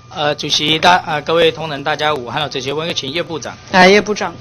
主席各位同仁大家午，还有这些问请叶部长。 叶部长。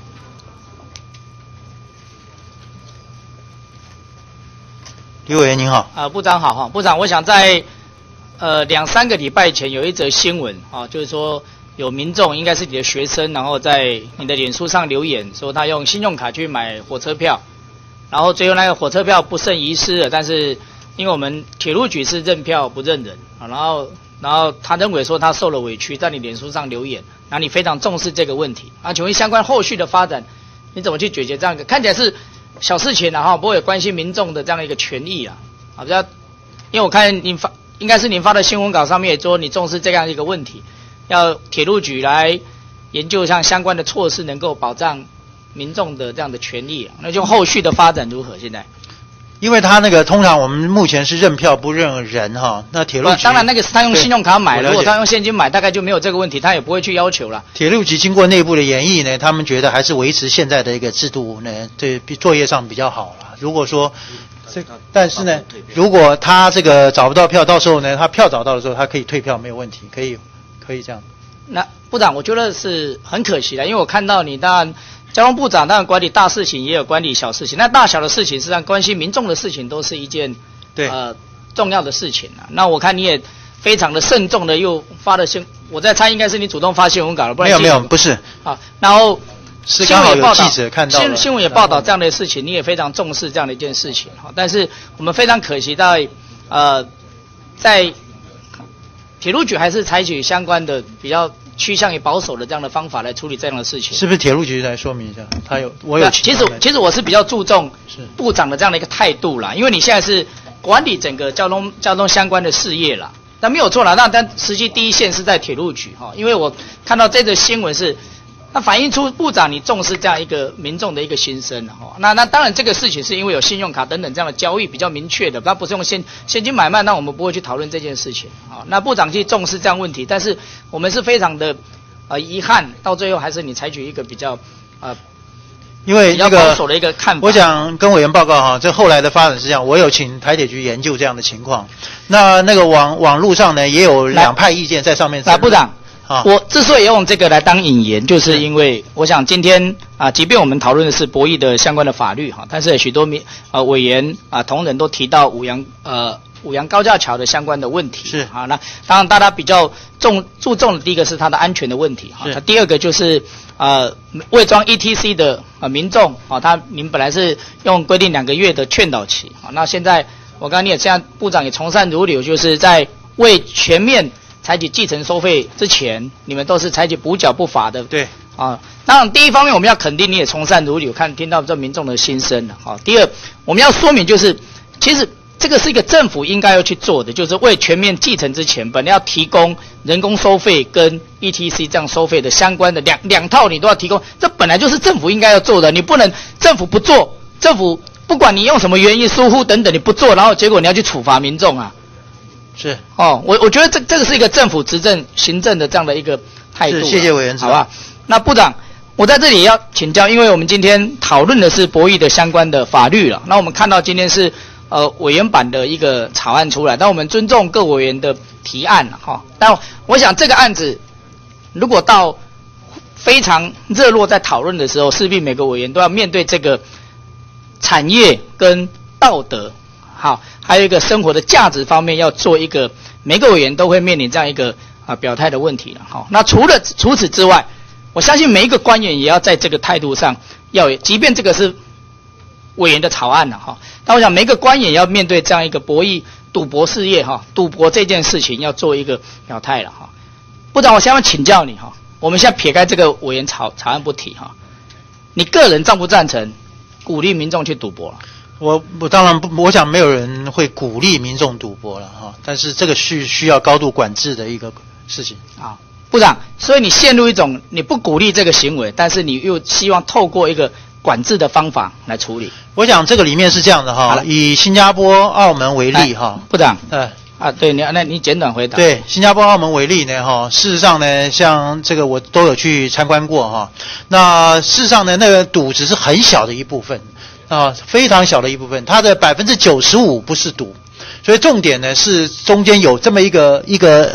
李委员您好。 部长好哈，部长，我想在2-3个礼拜前有一则新闻啊，就是说有民众应该是你的学生，然后在你的脸书上留言说他用信用卡去买火车票，然后最后那个火车票不慎遗失了，但是因为我们铁路局是认票不认人啊，然后他认为说他受了委屈，在你脸书上留言，然后你非常重视这个问题啊，请问相关后续的发展，你怎么去解决这样一个看起来是小事情啊哈，不过也关心民众的这样的一个权益啊，好，比较，因为我看应该是您发的新闻稿上面也说你重视这样一个问题，要铁路局来研究像相关的措施，能够保障民众的这样的权益啊，那就后续的发展如何？现在？ 因为他那个通常我们目前是认票不认人哈，那铁路局当然那个是他用信用卡买的，如果他用现金买，大概就没有这个问题，他也不会去要求了。 铁路局经过内部的研议呢，他们觉得还是维持现在的一个制度呢，对作业上比较好了。如果说但是呢，如果他这个找不到票，到时候呢，他票找到的时候，他可以退票，没有问题，可以这样。 那部长，我觉得是很可惜的，因为我看到你当然。交通部长当然管理大事情，也有管理小事情。那大小的事情，实际上关心民众的事情，都是一件重要的事情啊。那我看你也非常的慎重的又发了我在猜应该是你主动发新闻稿了，不然没有不是啊。然后是刚好有记者看到了新闻也报道这样的事情，你也非常重视这样的一件事情哈。但是我们非常可惜在铁路局还是采取相关的比较趋向于保守的这样的方法来处理这样的事情， 是不是铁路局来说明一下？我有其实我是比较注重部长的这样的一个态度啦，因为你现在是管理整个交通相关的事业啦，但没有错啦，但实际第一线是在铁路局哈，因为我看到这则新闻是。那反映出部长你重视这样一个民众的一个心声哈，那当然这个事情是因为有信用卡等等这样的交易比较明确的，它不是用现金买卖，那我们不会去讨论这件事情啊。那部长去重视这样问题，但是我们是非常的遗憾，到最后还是你采取一个比较因为那个比较保守的一个看法。 我想跟委员报告哈，这后来的发展是这样，我有请台铁局研究这样的情况。那个网络上呢也有两派意见在上面。 来，部长。我之所以用这个来当引言，就是因为我想今天即便我们讨论的是博弈的相关的法律哈，但是许多委员同仁都提到五羊高架桥的相关的问题是啊。那当然大家比较注重的第一个是它的安全的问题哈，第二个就是未装 ETC 的民众您本来是用规定2个月的劝导期啊，那现在我刚刚现在部长也从善如流，就是在为全面采取继承收费之前，你们都是采取补缴不罚的。 对啊，当然第一方面我们要肯定你也从善如流，听到这民众的心声了啊。第二，我们要说明就是，其实这个是一个政府应该要去做的，就是为全面继承之前，本来要提供人工收费跟 ETC 这样收费的相关的两套你都要提供，这本来就是政府应该要做的，你不能政府不做，政府不管你用什么原因疏忽等等你不做，然后结果你要去处罚民众啊。 是我觉得这个是一个政府执政行政的这样的一个态度。 谢谢委员， 好吧？那部长，我在这里也要请教，因为我们今天讨论的是博弈的相关的法律了。那我们看到今天是委员版的一个草案出来，但我们尊重各委员的提案哈。但我想这个案子如果到非常热络在讨论的时候，势必每个委员都要面对这个产业跟道德。好，还有一个生活的价值方面要做一个，每个委员都会面临这样一个表态的问题了。好，那除此之外，我相信每一个官员也要在这个态度上要有，即便这个是委员的草案了哈，但我想每一个官员也要面对这样一个博弈赌博事业哈，赌博这件事情要做一个表态了哈。部长，我现在请教你哈，我们现在撇开这个委员草案不提哈，你个人赞不赞成鼓励民众去赌博了？ 我当然不，我想没有人会鼓励民众赌博了哈，但是这个是需要高度管制的一个事情啊。部长，所以你陷入一种你不鼓励这个行为，但是你又希望透过一个管制的方法来处理。 我想这个里面是这样的哈，以新加坡、澳门为例哈， 部长，对，你简短回答。 对，新加坡、澳门为例呢哈，事实上呢，像这个我都有去参观过哈，那事实上呢，那个赌只是很小的一部分。非常小的一部分，它的95%不是赌，所以重点呢是中间有这么一个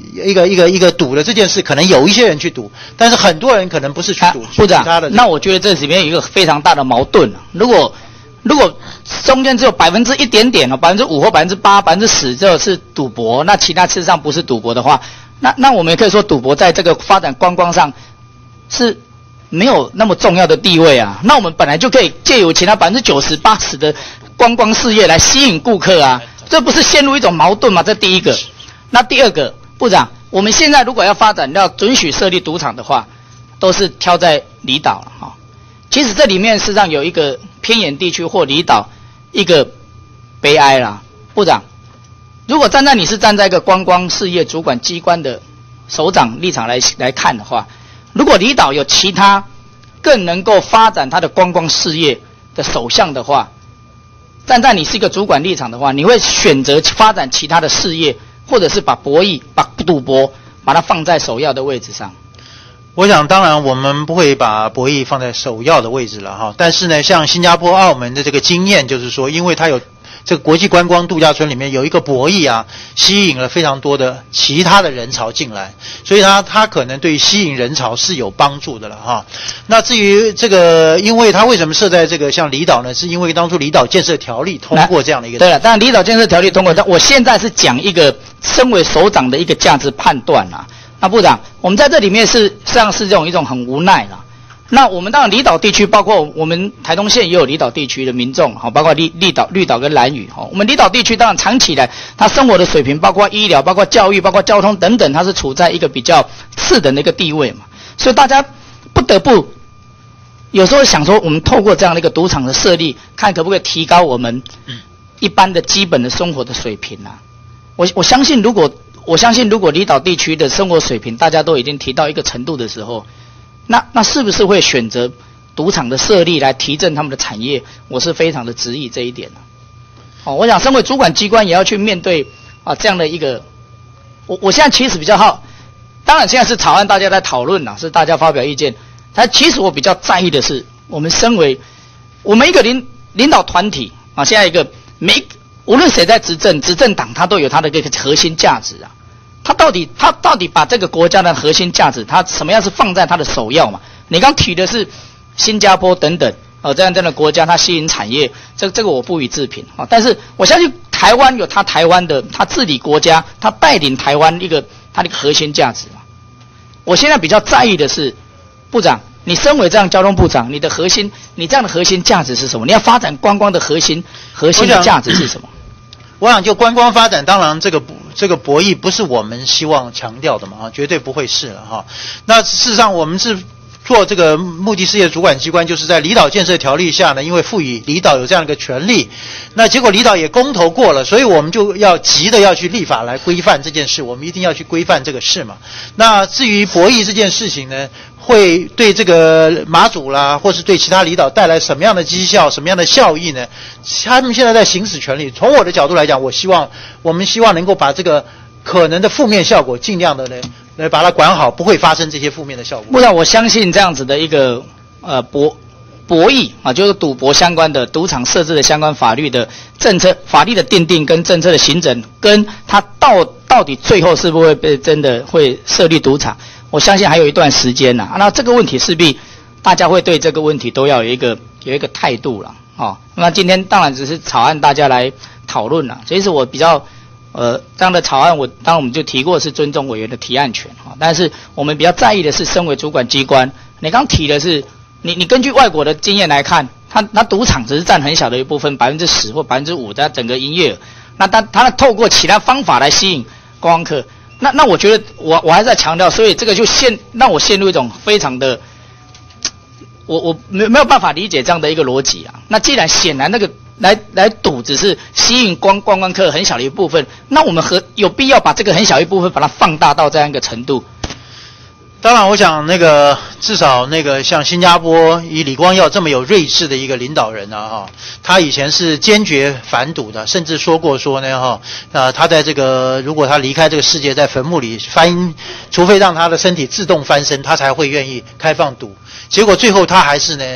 一个赌的这件事，可能有一些人去赌，但是很多人可能不是去赌。 部长，那我觉得这里面有一个非常大的矛盾。如果中间只有1%点点，5%或8%、10%这是赌博，那其他事实上不是赌博的话，那我们也可以说赌博在这个发展观光上是没有那么重要的地位啊。那我们本来就可以借由其他90%、80%的观光事业来吸引顾客啊，这不是陷入一种矛盾吗？这第一个。那第二个，部长，我们现在如果要发展要准许设立赌场的话，都是挑在离岛了哈。其实这里面事实上有一个偏远地区或离岛一个悲哀啦，部长，如果你是站在一个观光事业主管机关的首长立场来看的话，如果离岛有其他更能够发展它的观光事业的首相的话，站在你是一个主管立场的话，你会选择发展其他的事业，或者是把赌博把它放在首要的位置上？ 我想当然我们不会把博弈放在首要的位置了哈，但是呢，像新加坡、澳门的这个经验就是说，因为它有这个国际观光度假村里面有一个博弈啊，吸引了非常多的其他的人潮进来，所以它可能对吸引人潮是有帮助的了哈。那至于这个，因为它为什么设在这个像离岛呢？是因为当初离岛建设条例通过这样的一个。 对了，当然离岛建设条例通过，但我现在是讲一个身为首长的一个价值判断啦。那部长，我们在这里面实际上是一种很无奈啦。那我们当然离岛地区，包括我们台东县也有离岛地区的民众，包括绿岛跟兰屿。我们离岛地区当然长期以来，他生活的水平，包括医疗、包括教育、包括交通等等，它是处在一个比较次等的一个地位嘛。所以大家不得不有时候想说，我们透过这样的一个赌场的设立，看可不可以提高我们一般的基本的生活的水平啊。我相信如果离岛地区的生活水平大家都已经提到一个程度的时候，那是不是会选择赌场的设立来提振他们的产业？我是非常的质疑这一点的。我想身为主管机关也要去面对这样的一个，我现在其实比较好，当然现在是草案大家在讨论是大家发表意见，但其实我比较在意的是，我们身为我们一个领导团体现在一个无论谁在执政党，他都有他的一个核心价值啊。他到底把这个国家的核心价值，他什么样是放在他的首要嘛？你刚提的是新加坡等等这样的国家，它吸引产业，这个我不予置评但是我相信台湾有台湾的他治理国家，他带领台湾他的一个核心价值嘛。我现在比较在意的是，部长，你身为这样交通部长，你这样的核心价值是什么？你要发展观光的核心的价值是什么？ 我想就观光发展，当然这个博弈不是我们希望强调的嘛，绝对不会是了哈。那事实上我们是做这个目的事业主管机关，就是在离岛建设条例下呢，因为赋予离岛有这样一个权利，那结果离岛也公投过了，所以我们就要急的要去立法来规范这件事，我们一定要去规范这个事嘛。那至于博弈这件事情呢，会对这个马祖啦，或是对其他离岛带来什么样的绩效、什么样的效益呢？他们现在在行使权利。从我的角度来讲，我们希望能够把这个可能的负面效果尽量的来把它管好，不会发生这些负面的效果。 不然我相信这样子的一个博弈就是赌博相关的赌场设置的相关法律的政策、法律的订定跟政策的行整，跟它到底最后是不是被真的会设立赌场，我相信还有一段时间呐。那这个问题势必大家会对这个问题都要有一个态度了那今天当然只是草案大家来讨论了，其实我比较这样的草案当然我们就提过是尊重委员的提案权但是我们比较在意的是身为主管机关，你刚提的是你根据外国的经验来看，他赌场只是占很小的一部分，10%或5%的整个营业额，那他透过其他方法来吸引观光客，那我觉得我还是在强调，所以这个就让我陷入一种非常的我没有办法理解这样的一个逻辑啊。那既然显然那个来赌只是吸引观光客很小的一部分，那我们有必要把这个很小一部分把它放大到这样一个程度？ 当然我想至少像新加坡以李光耀这么有睿智的一个领导人他以前是坚决反赌的，甚至说他在这个如果他离开这个世界，在坟墓里除非让他的身体自动翻身，他才会愿意开放赌。结果最后他还是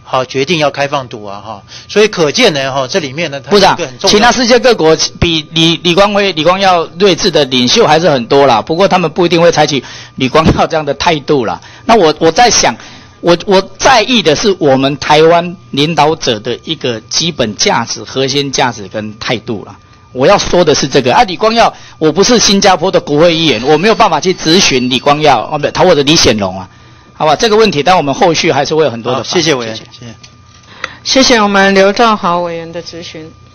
好决定要开放赌啊哈，所以可见呢哈，这里面呢， 部长，其他世界各国比李光耀睿智的领袖还是很多啦，不过他们不一定会采取李光耀这样的态度啦。那我在想，我在意的是我们台湾领导者的一个基本价值、核心价值跟态度啦。我要说的是这个啊，李光耀，我不是新加坡的国会议员，我没有办法去质询李光耀啊，不，或者李显龙啊，好吧？这个问题，但我们后续还是会有很多的。 谢谢委员，谢谢。 谢谢我们刘兆豪委员的质询。